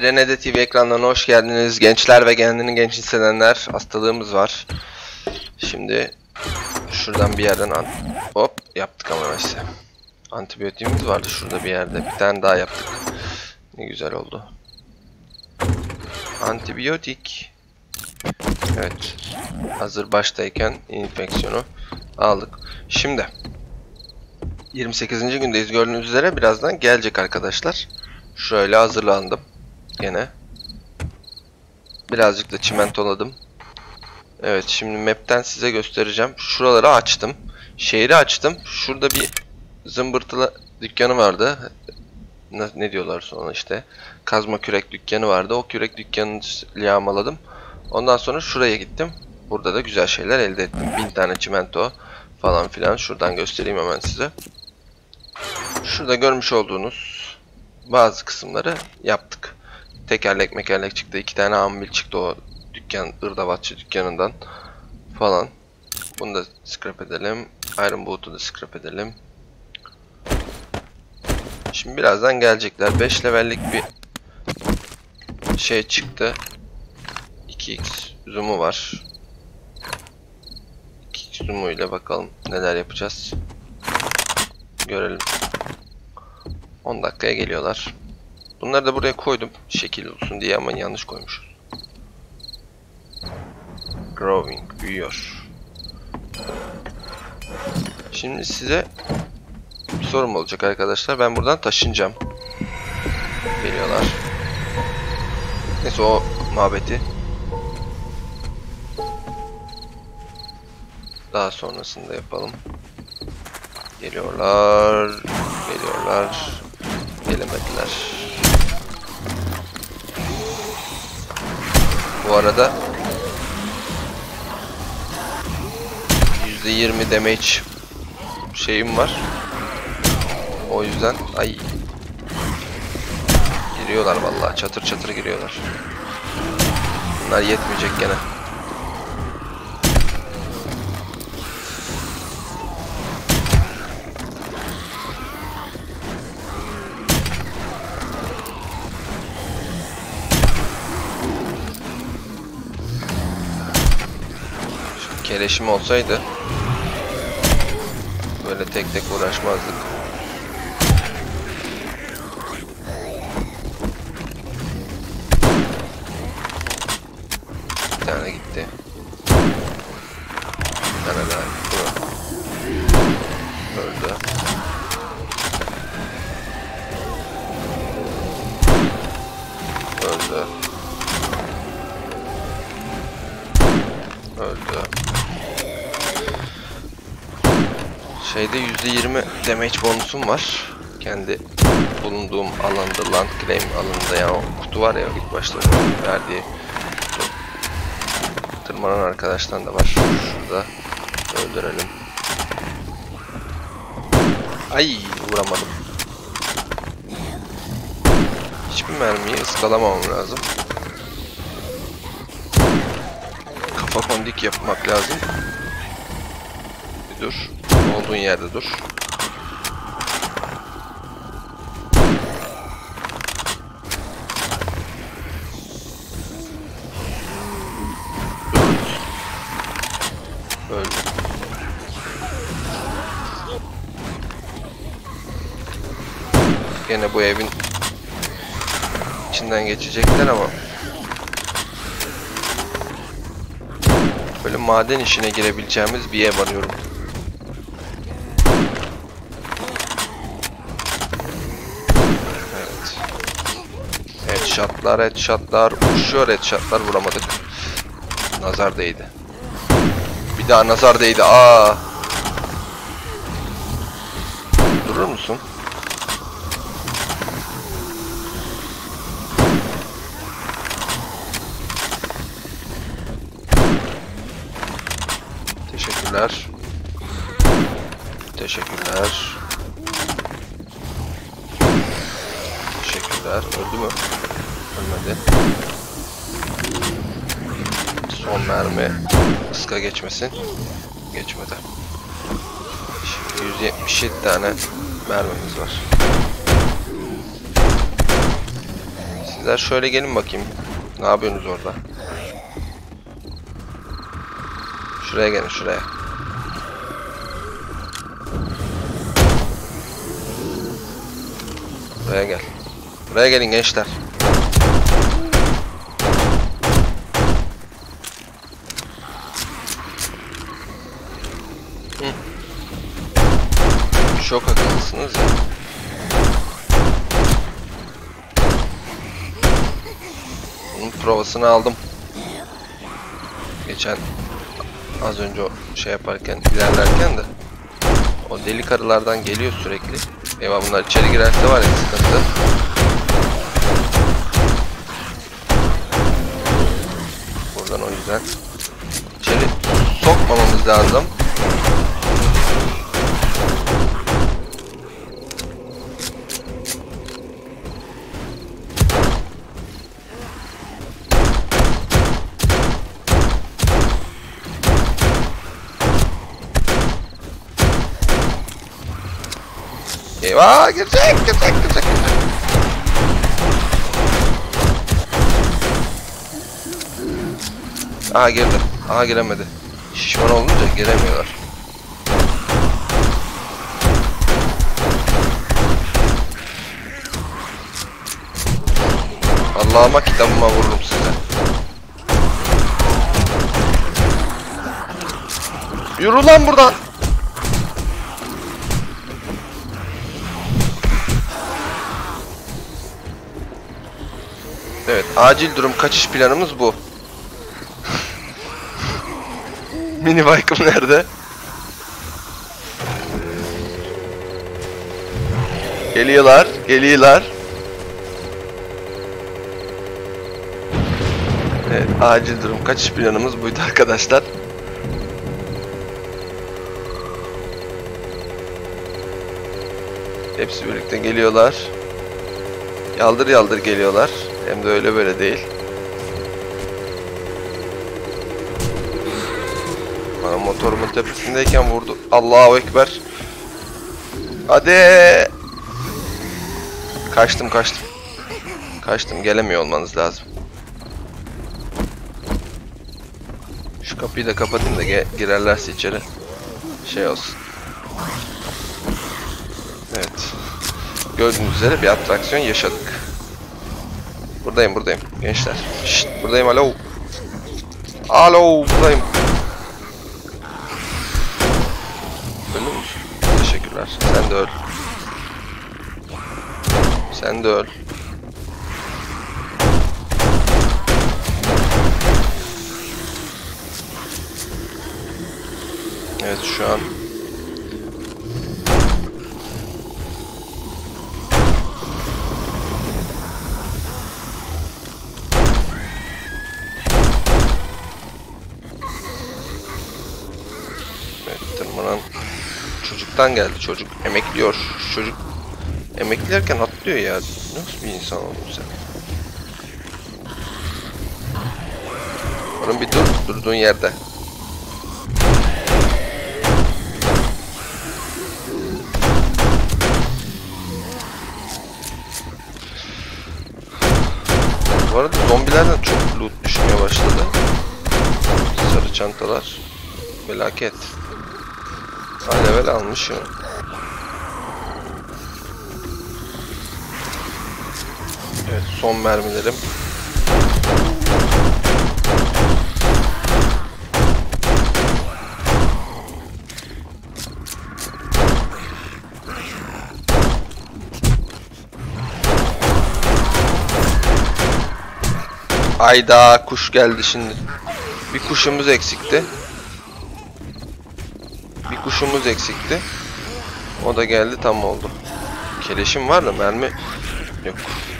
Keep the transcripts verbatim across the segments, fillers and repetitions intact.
Erenede T V ekranlarına hoş geldiniz. Gençler ve kendini genç hissedenler, hastalığımız var. Şimdi şuradan bir yerden an hop yaptık ama neyse. Antibiyotiğimiz vardı şurada bir yerde. Bir tane daha yaptık. Ne güzel oldu. Antibiyotik. Evet. Hazır baştayken enfeksiyonu aldık. Şimdi yirmi sekizinci gündeyiz. Gördüğünüz üzere birazdan gelecek arkadaşlar. Şöyle hazırlandım. Gene. Birazcık da çimentoladım. Evet, şimdi map'ten size göstereceğim. Şuraları açtım. Şehri açtım. Şurada bir zımbırtılı dükkanı vardı. Ne, ne diyorlar sonra işte. Kazma kürek dükkanı vardı. O kürek dükkanını yağmaladım. Ondan sonra şuraya gittim. Burada da güzel şeyler elde ettim. Bin tane çimento falan filan. Şuradan göstereyim hemen size. Şurada görmüş olduğunuz bazı kısımları yaptık. Tekerlek mekerlek çıktı. İki tane ambil çıktı o dükkan, ırdavatçı dükkanından falan. Bunu da scrap edelim. Iron Boot'u da scrap edelim. Şimdi birazdan gelecekler. beş levellik bir şey çıktı. iki x zoom'u var. iki x zoom'u ile bakalım neler yapacağız. Görelim. on dakikaya geliyorlar. Bunları da buraya koydum. Şekil olsun diye ama yanlış koymuşuz. Growing. Büyüyor. Şimdi size bir sorum olacak arkadaşlar. Ben buradan taşınacağım. Geliyorlar. Neyse o muhabbeti daha sonrasında yapalım. Geliyorlar. Geliyorlar. Gelemediler. Bu arada yüzde yirmi damage şeyim var. O yüzden ay giriyorlar vallahi, çatır çatır giriyorlar. Bunlar yetmeyecek gene. Keleşim olsaydı böyle tek tek uğraşmazdık. Bir tane gitti. Bir tane daha gitti. Öldü. Öldü. Öldü. Şeyde yüzde yirmi damage bonusum var. Kendi bulunduğum alanda, land claim alanında, yani o kutu var ya ilk başta verdiği kutu. Tırmanan arkadaştan da var. Şurada öldürelim. Ay vuramadım. Hiçbir mermiyi ıskalamamam lazım. Kafa kondik yapmak lazım. Bir dur. Olduğun yerde dur. Öldü. Gene bu evin içinden geçecekler ama böyle maden işine girebileceğimiz bir ev arıyorum. Headshotlar, headshotlar, uçuyor headshotlar, vuramadık. Nazar değdi. Bir daha nazar değdi. Aa. Durur musun? Teşekkürler. Teşekkürler. Teşekkürler. Öldü mü? Ölmedi. Son mermi. Iska geçmesin. Geçmedi. Şimdi yüz yetmiş yedi tane mermimiz var. Sizler şöyle gelin bakayım. Ne yapıyorsunuz orada? Şuraya gelin, şuraya. Buraya gel. Buraya gelin gençler. Hı. Çok akıllısınız ya. Bunun provasını aldım. Geçen az önce o şey yaparken, ilerlerken de o deli karılardan geliyor sürekli. Eyvah, bunlar içeri girerse var ya sıkıntı. Buradan o yüzden içeri sokmamamız lazım. Eyvah, girecek, girecek, girecek. Aha girdi. Aha giremedi. Şişman olunca giremiyorlar. Allah'ıma kitabıma vururum size. Yürü lan buradan. Evet, acil durum kaçış planımız bu. Mini bike'ım nerede? Geliyorlar, geliyorlar. Evet, acil durum kaçış planımız buydu arkadaşlar. Hepsi birlikte geliyorlar. Yaldır yaldır geliyorlar. Hem de öyle böyle değil. Bana motorumun tepesindeyken vurdu. Allahu Ekber. Hadi. Kaçtım kaçtım. Kaçtım, gelemiyor olmanız lazım. Şu kapıyı da kapatayım da girerlerse içeri şey olsun. Evet. Gördüğünüz üzere bir atraksiyon yaşadık. Buradayım buradayım gençler. Şşt, buradayım, alo. Alo, buradayım. Öldün mü? Teşekkürler. Sen de öl. Sen de öl. Evet, şu an tırmanan çocuktan geldi. Çocuk emekliyor. Çocuk emeklerken atlıyor ya. Nasıl bir insan oldun sen? Oğlum bir dur. Durduğun yerde. Bu arada zombilerden çok loot düşmeye başladı. Sarı çantalar. Felaket. Ha, level almışım. Evet, son mermilerim. Ayda kuş geldi şimdi. Bir kuşumuz eksikti. Bir kuşumuz eksikti. O da geldi, tam oldu. Keleşim var da mermi yok.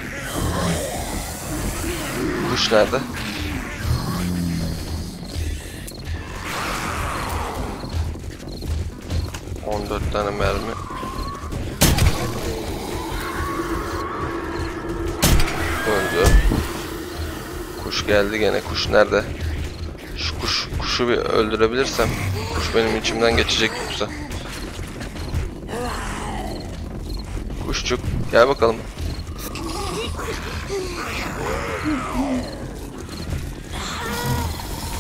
Kuş nerede? on dört tane mermi. Öldü. Kuş geldi gene. Kuş nerede? Şu kuş, kuşu bir öldürebilirsem. Kuş benim içimden geçecek yoksa. Kuşçuk gel bakalım.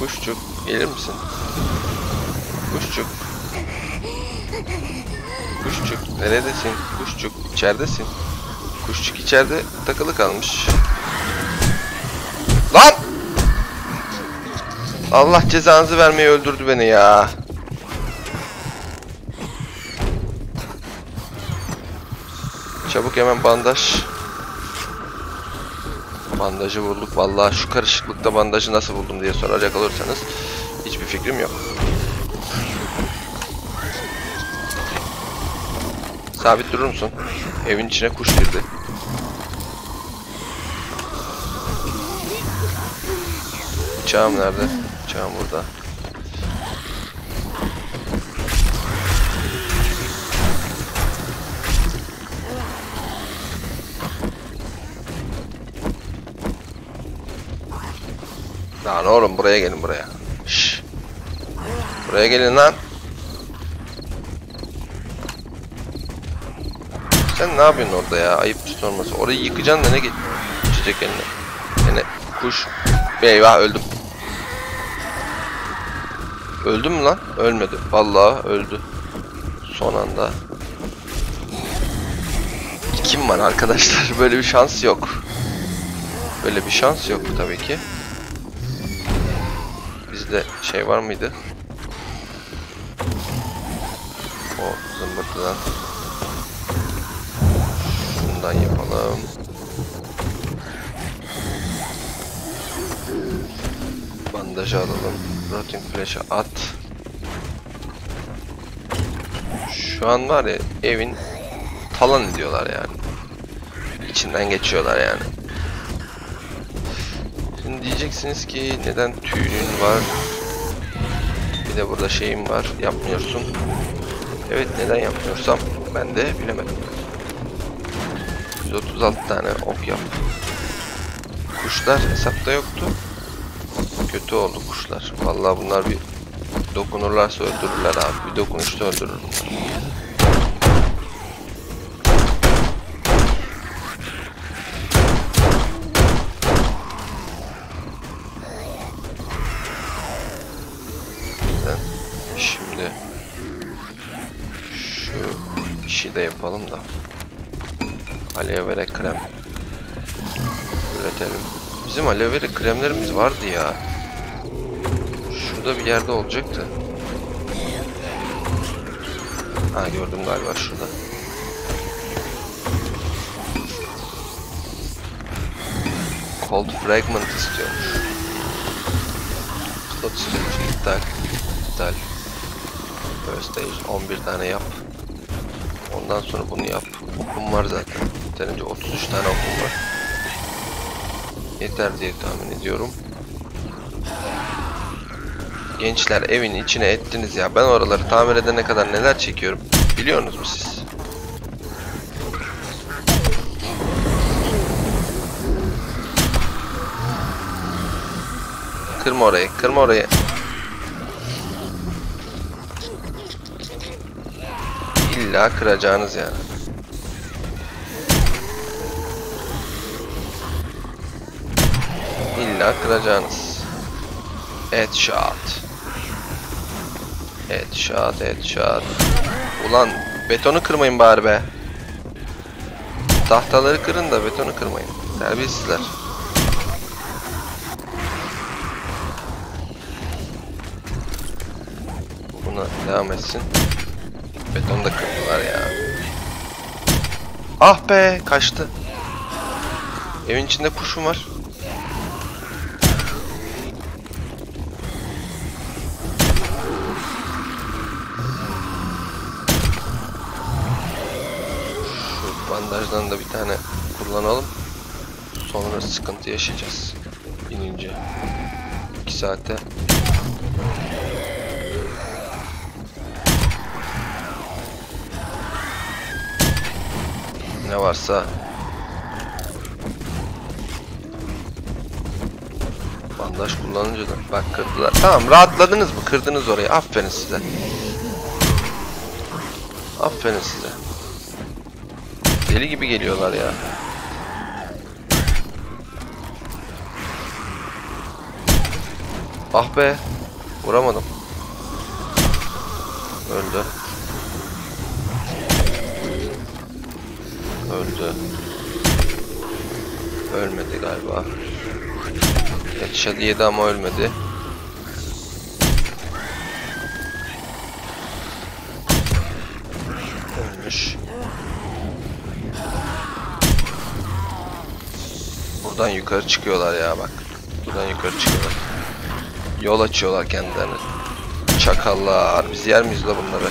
Kuşçuk gelir misin? Kuşçuk. Kuşçuk neredesin? Kuşçuk içeridesin. Kuşçuk içeride takılı kalmış. Lan! Allah cezanızı vermeyi öldürdü beni ya. Çabuk hemen bandaj. Bandajı bulduk. Vallahi şu karışıklıkta bandajı nasıl buldum diye soracak olursanız hiçbir fikrim yok. Sabit durur musun? Evin içine kuş girdi. Bıçağım nerede? Bıçağım burada. Lan oğlum buraya gelin buraya. Şşş. Buraya gelin lan. Sen ne yapıyorsun orada ya? Ayıp sorması. Orayı yıkacaksın da ne geçecek eline? Yine kuş. Eyvah öldüm. Öldüm mü lan? Ölmedi. Vallahi öldü. Son anda. Kim var arkadaşlar? Böyle bir şans yok. Böyle bir şans yok tabii ki. Bizde şey var mıydı? O zımbırtıdan. Şundan yapalım. Bandajı alalım. Rotting flash'ı at. Şu an var ya evin talan ediyorlar yani. İçinden geçiyorlar yani. Şimdi diyeceksiniz ki neden tüyün var? Bir de burada şeyim var. Yapmıyorsun. Evet neden yapmıyorsam ben de bilemedim. yüz otuz altı tane ok yap. Kuşlar hesapta yoktu. Kötü oldu kuşlar. Vallahi bunlar bir dokunurlarsa öldürürler abi. Bir dokunuşta öldürür bunlar. Şimdi şu işi de yapalım da aloe vera krem üretelim. Bizim aloe vera kremlerimiz vardı ya. Şurada bir yerde olacaktı. Ha gördüm galiba şurada. Cold fragment istiyormuş. Slot istiyormuş. İptal. İptal. First stage on bir tane yap. Ondan sonra bunu yap. Okum var zaten. Yeterince otuz üç tane okum var. Yeter diye tahmin ediyorum. Gençler evin içine ettiniz ya. Ben oraları tamir edene kadar neler çekiyorum. Biliyorsunuz mu siz? Kırma orayı. Kırma orayı. İlla kıracağınız yani. İlla kıracağınız. Headshot. Headshot, headshot. Ulan betonu kırmayın bari be. Tahtaları kırın da betonu kırmayın. Terbiyesizler. Buna devam etsin. Betonu da kırdılar ya. Ah be kaçtı. Evin içinde kuşum var. Şu bandajdan da bir tane kullanalım. Sonra sıkıntı yaşayacağız. İnince. iki saate. Ne varsa bandaj kullanınca da bak kırdılar. Tamam rahatladınız mı? Kırdınız orayı. Aferin size. Aferin size. Deli gibi geliyorlar ya. Ah be. Vuramadım. Öldü. Öldü. Ölmedi galiba. Headshot yedi ama ölmedi. Ölmüş. Buradan yukarı çıkıyorlar ya bak. Buradan yukarı çıkıyorlar. Yol açıyorlar kendilerine. Çakallar. Biz yer miyiz la bunları?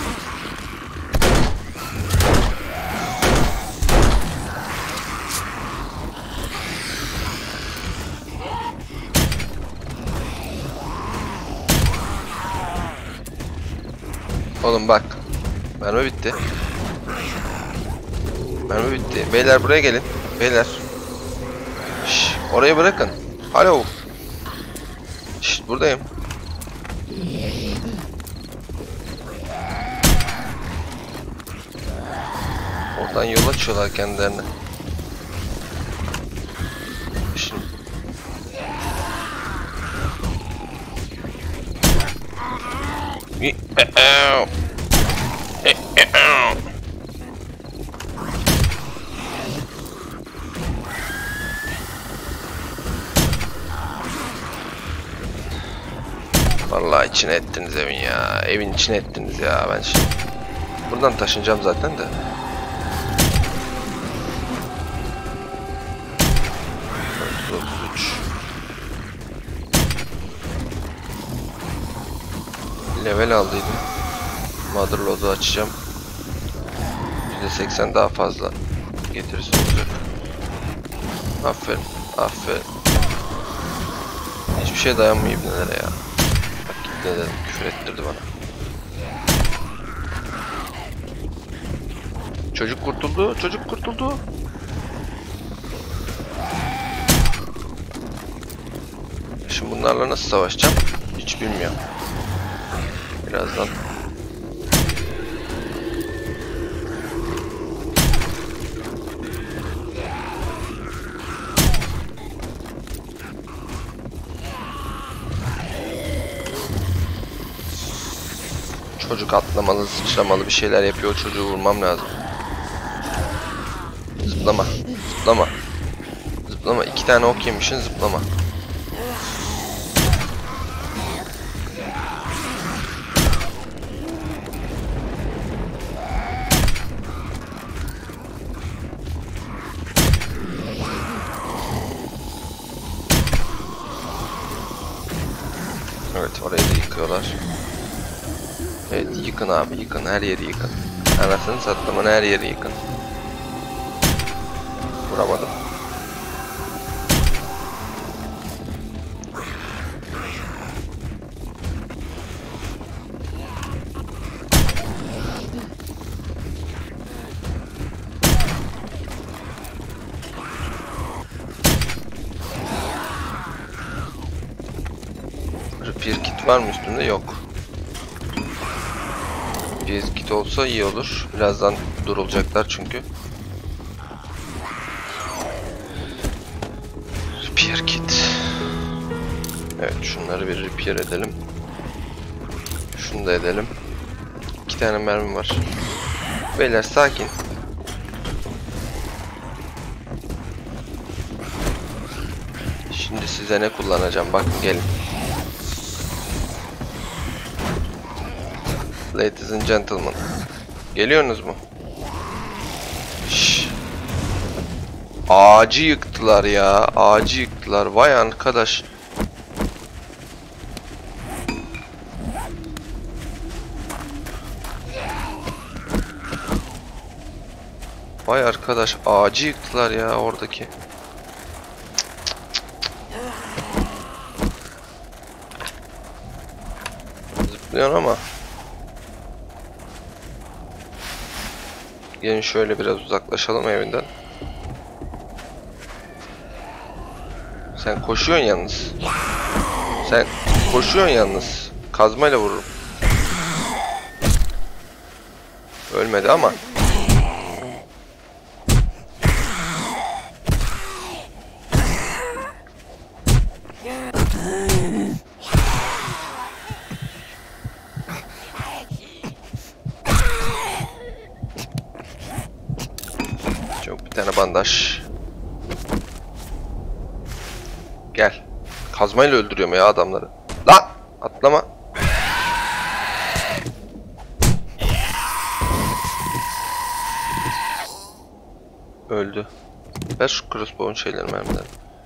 Oğlum bak. Mermi bitti. Mermi bitti. Beyler buraya gelin. Beyler. Şş, orayı bırakın. Alo. Şş, buradayım. Oradan yol açıyorlar kendilerine. Şimdi. Vallahi içine ettiniz evin ya. Evin içine ettiniz ya. Ben şimdi buradan taşınacağım zaten de. otuz üç. Level aldıydım. Motherload'u açacağım. yüzde seksen daha fazla getirisi olacak. Aferin. Aferin. Hiçbir şey dayanmıyor ibnelere ya. Bak ibneler küfür ettirdi bana. Çocuk kurtuldu. Çocuk kurtuldu. Şimdi bunlarla nasıl savaşacağım? Hiç bilmiyorum. Birazdan. Çocuk atlamalı, sıçramalı bir şeyler yapıyor. Çocuğu vurmam lazım. Zıplama. Zıplama. Zıplama. İki tane ok yemişsin, zıplama. Evet, orayı da yıkıyorlar. Evet, yıkın abi, yıkın. Her yeri yıkın. Anasını sattımın her yeri yıkın. Vuramadım. Repair kit var mı üstünde? Yok. Repair kit olsa iyi olur. Birazdan durulacaklar çünkü. Repair kit. Evet, şunları bir repair edelim. Şunu da edelim. İki tane mermi var. Beyler sakin. Şimdi size ne kullanacağım? Bakın gelin. Ladies and gentlemen. Geliyorsunuz mu? Şşş. Ağacı yıktılar ya. Ağacı yıktılar. Vay arkadaş. Vay arkadaş. Ağacı yıktılar ya oradaki. Zıplıyor ama. Gelin şöyle biraz uzaklaşalım evinden. Sen koşuyorsun yalnız. Sen koşuyorsun yalnız. Kazmayla vururum. Ölmedi ama. bandaj. Gel. Kazmayla öldürüyorum ya adamları. Lan! Atlama. Öldü. Ver şu crossbow'un şeyleri, mermileri.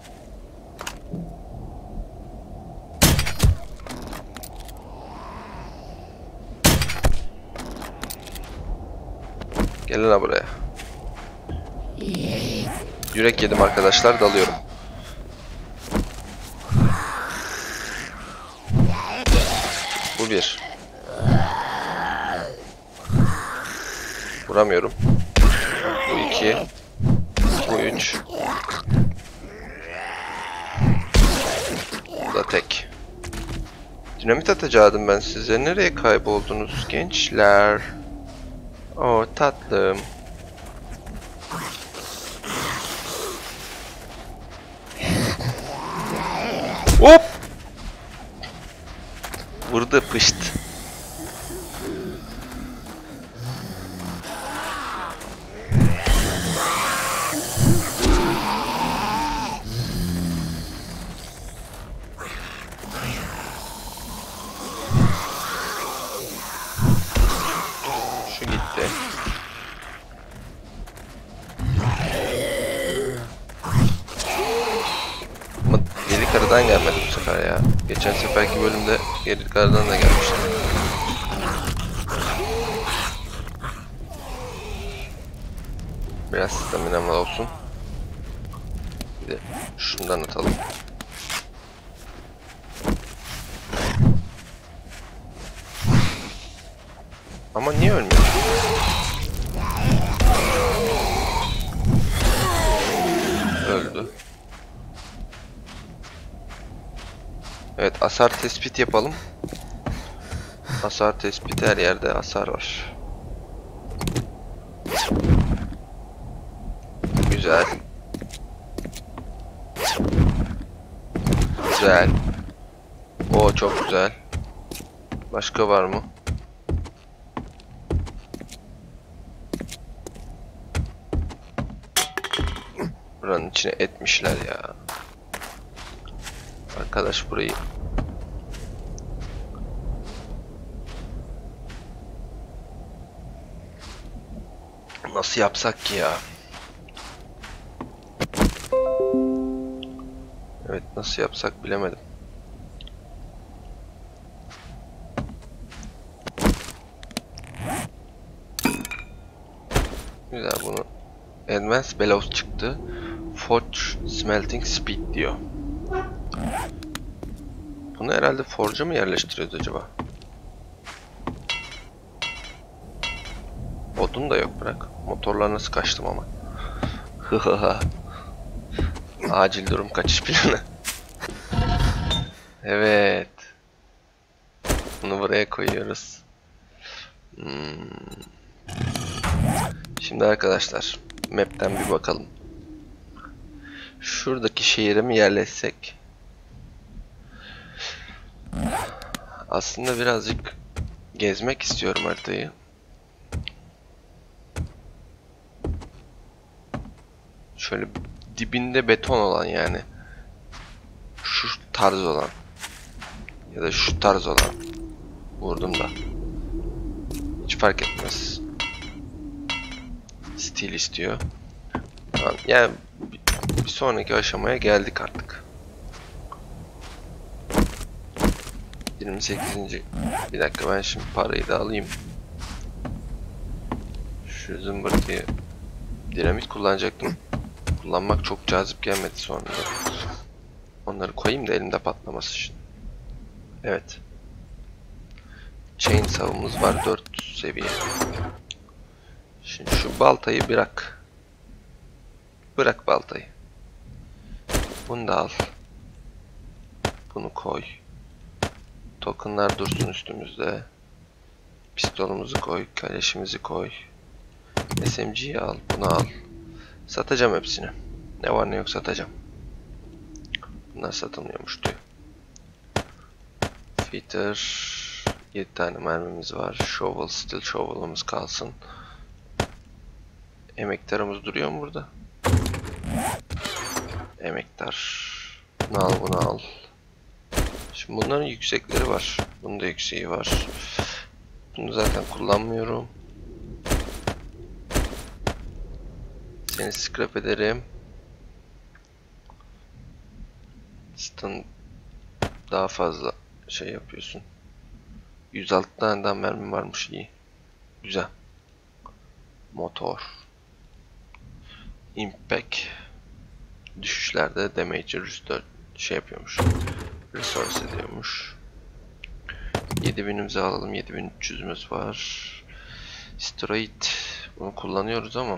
Gelin ha buraya. Yürek yedim arkadaşlar, dalıyorum. Bu bir. Vuramıyorum. Bu iki. Bu üç. Bu da tek. Dinamit atacaktım ben size. Nereye kayboldunuz gençler? Oo tatlım. Hop! Vurdu, pışt. Şu gitti. Ama geri karıdan gelmedi bu sefer ya. Geçen seferki bölümde geri karıdan da gelmişti. Biraz staminam olsun. Bir de şundan atalım. Ama niye ölmüyor? Öldü. Evet, hasar tespit yapalım. Hasar tespiti, her yerde hasar var. Güzel. Güzel. O çok güzel. Başka var mı? Buranın içine etmişler ya. Arkadaş burayı nasıl yapsak ki ya? Evet, nasıl yapsak bilemedim. Güzel, bunu Advanced Bellows çıktı. Forge Smelting Speed diyor. Bunu herhalde Forge'a mı yerleştiriyordu acaba? Odun da yok, bırak. Motorlar nasıl kaçtım ama. Acil durum kaçış planı. Evet. Bunu buraya koyuyoruz. Hmm. Şimdi arkadaşlar, map'ten bir bakalım. Şuradaki şehire mi yerleşsek? Aslında birazcık gezmek istiyorum haritayı. Şöyle dibinde beton olan, yani şu tarz olan ya da şu tarz olan, vurdum da hiç fark etmez. Stil istiyor. Tamam, yani bir sonraki aşamaya geldik artık. yirmi sekizinci Bir dakika, ben şimdi parayı da alayım. Şu zımbırtıyı, dinamit kullanacaktım. Kullanmak çok cazip gelmedi sonra. Onları koyayım da elimde patlaması için. Evet. Chainsaw'ımız var, dört seviye. Şimdi şu baltayı bırak. Bırak baltayı. Bunu da al. Bunu koy. Tokenlar dursun üstümüzde. Pistolumuzu koy, kaleşimizi koy. S M G'yi al, bunu al. Satacağım hepsini. Ne var ne yok satacağım. Bunlar satılmıyormuş diyor. Fitter. yedi tane mermimiz var. Shovel, steel shovel'ımız kalsın. Emektarımız duruyor mu burada? Emektar. Bunu al, bunu al. Şimdi bunların yüksekleri var. Bunun da yükseği var. Bunu zaten kullanmıyorum. Seni scrap ederim. Stun daha fazla şey yapıyorsun. yüz altı taneden mermi varmış, iyi. Güzel. Motor. Impact. Düşüşlerde damage restore şey yapıyormuş. Resource ediyormuş. yedi binimizi alalım. yedi bin üç yüzümüz var. Steroid. Bunu kullanıyoruz ama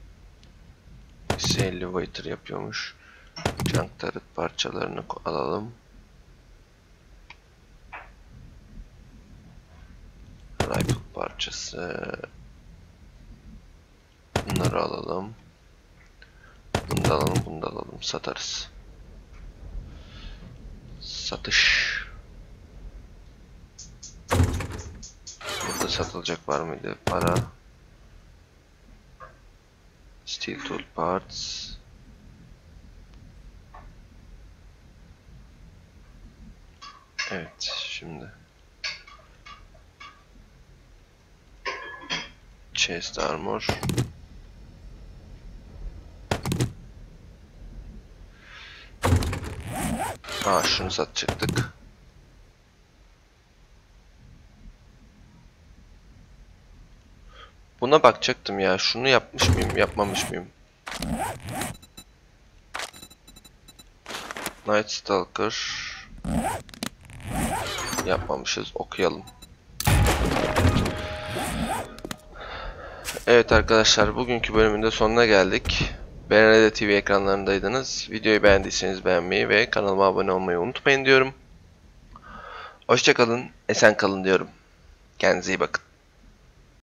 elevator yapıyormuş. Junk turret parçalarını alalım. Rifle parçası. Bunları alalım. Bunu da alalım, bunu da alalım. Satarız. Satış. Burada satılacak var mıydı? Para. Steel tool parts. Evet, şimdi chest armor. Aa, şunu satacaktık. Buna bakacaktım ya. Şunu yapmış mıyım, yapmamış mıyım? Night Stalker. Yapmamışız. Okuyalım. Evet arkadaşlar, bugünkü bölümün de sonuna geldik. B R N D T V ekranlarındaydınız. Videoyu beğendiyseniz beğenmeyi ve kanalıma abone olmayı unutmayın diyorum. Hoşça kalın, esen kalın diyorum. Kendinize iyi bakın.